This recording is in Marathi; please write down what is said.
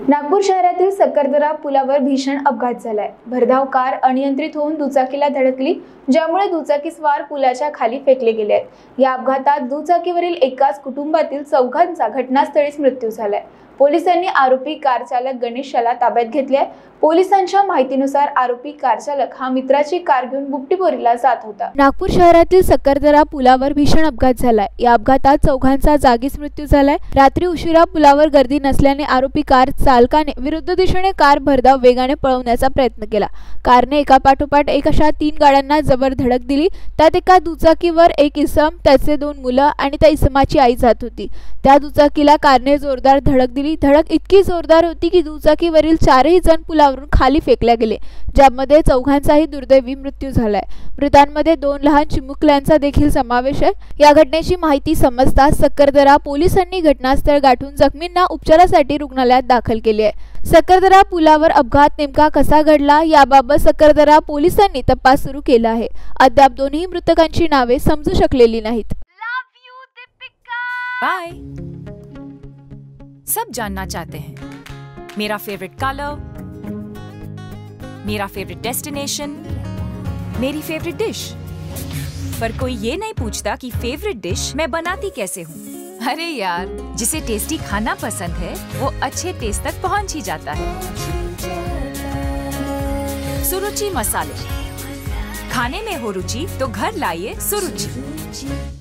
नागपूर शहरातील सक्करदरा पुलावर भीषण अपघात झालाय। भरधाव कार अनियंत्रित होऊन दुचाकीला धडकली, ज्यामुळे दुचाकीस्वार पुलाच्या खाली फेकले गेले आहेत। या अपघातात दुचाकीवरील एकाच कुटुंबातील चौघांचा घटनास्थळीच मृत्यू झालाय। पोलिसांनी आरोपी कार चालक गणेश याला ताब्यात घेतले आहे। पोलिसांच्या माहितीनुसार आरोपी कार चालक हा मित्राची कार घेऊन बुपटीबोरीला जात होता। नागपूर शहरातील सक्करदरा पुलावर भीषण अपघात झालाय। या अपघातात चौघांचा जागीच मृत्यू झालाय। रात्री उशिरा पुलावर गर्दी नसल्याने आरोपी कार चालकाने विरुद्ध दिशेने कार भरधाव वेगाने पळवण्याचा प्रयत्न केला। कारने एकापाठोपाठ एक अशा 3 गाड्यांना जबर धडक दिली। त्यात एका दुचाकीवर एक इसम, त्याचे 2 मुलं आणि त्या इसमाची आई जात होती। त्या दुचाकीला कारने जोरदार धडक दिली। धडक इतकी जोरदार होती की दुचाकीवरील 4ही जण पुलावरून खाली फेकले गेले, ज्यामध्ये चौघांचाही दुर्दैवी मृत्यू झालाय। मृतांमध्ये 2 लहान चिमुकल्यांचा देखील समावेश आहे। या घटनेची माहिती समजताच सक्करदरा पोलिसांनी घटनास्थळ गाठून जखमींना उपचारासाठी रुग्णालयात दाखल केले आहे। सक्करदरा पुलावर अपघात नेमका कसा घडला याबाबत सक्करदरा पोलिसांनी तपास सुरू केला आहे। अद्याप दोन्ही मृतकांची नावे समजू शकलेली नाहीत। बाय। सब जानना चाहते हैं मेरा फेवरेट कलर, मेरा फेवरेट डेस्टिनेशन, मेरी फेवरेट डिश, पर कोई ये नहीं पूछता कि फेवरेट डिश मैं बनाती कैसे हूँ। अरे यार, जिसे टेस्टी खाना पसंद है वो अच्छे टेस्ट तक पहुँच ही जाता है। सुरुचि मसाले, खाने में हो रुचि तो घर लाइए सुरुचि।